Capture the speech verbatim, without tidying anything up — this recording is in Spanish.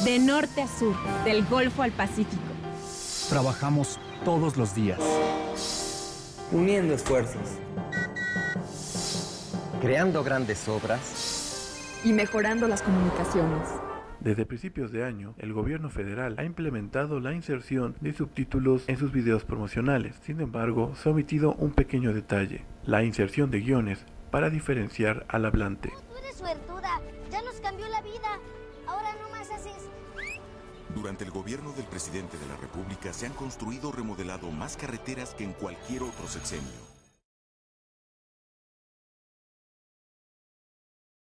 De norte a sur, del Golfo al Pacífico. Trabajamos todos los días. Uniendo esfuerzos. Creando grandes obras. Y mejorando las comunicaciones. Desde principios de año, el gobierno federal ha implementado la inserción de subtítulos en sus videos promocionales. Sin embargo, se ha omitido un pequeño detalle: la inserción de guiones para diferenciar al hablante. Tú eres suertuda, ya nos cambió la vida. Ahora no más haces... Durante el gobierno del presidente de la República se han construido o remodelado más carreteras que en cualquier otro sexenio.